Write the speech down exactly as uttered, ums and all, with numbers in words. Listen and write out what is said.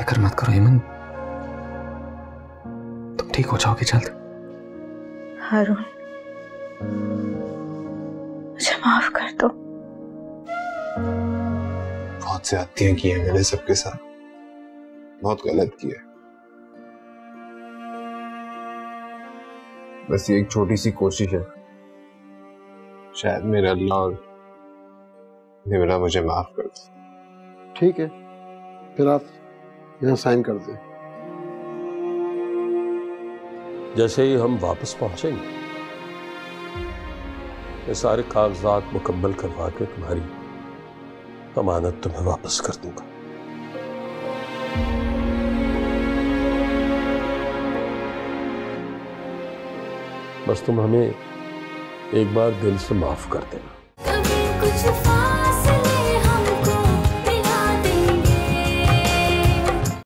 फिक्र मत करो हेमंत, तुम ठीक हो जाओगे जल्द। हारून, मुझे माफ कर दो। बहुत ज्यादतियां की हैं मैंने सबके साथ, बहुत गलत किया। बस ये एक छोटी सी कोशिश है, शायद मेरा अल्लाह और निमरा मुझे माफ कर दे। ठीक है, फिर आप यहाँ साइन कर दें। जैसे ही हम वापस पहुंचेंगे, ये सारे कागजात मुकम्मल करवा के तुम्हारी अमानत तुम्हें वापस कर दूंगा। बस तुम हमें एक बार दिल से माफ कर देना।